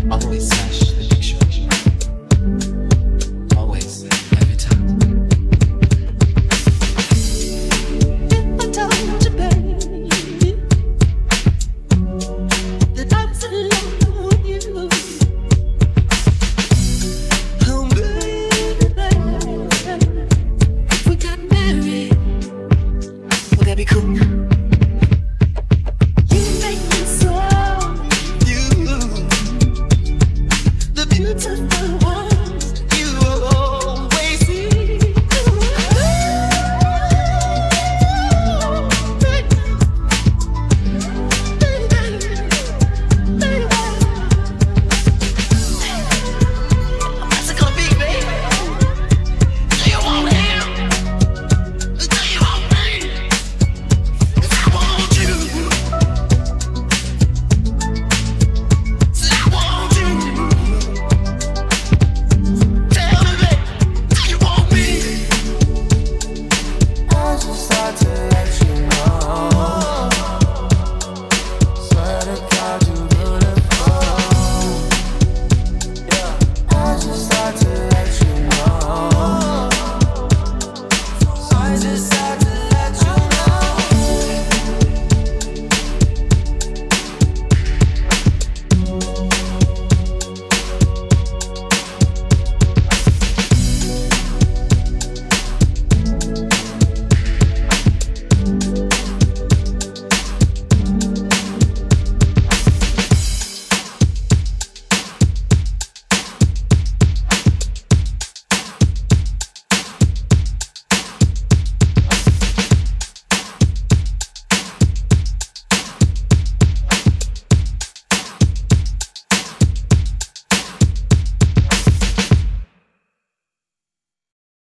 Always flash the picture. Always, every time. If I told you, baby, that I'm so in love with you, oh baby, if we got married, would that be cool? You make me so, you, the beautiful.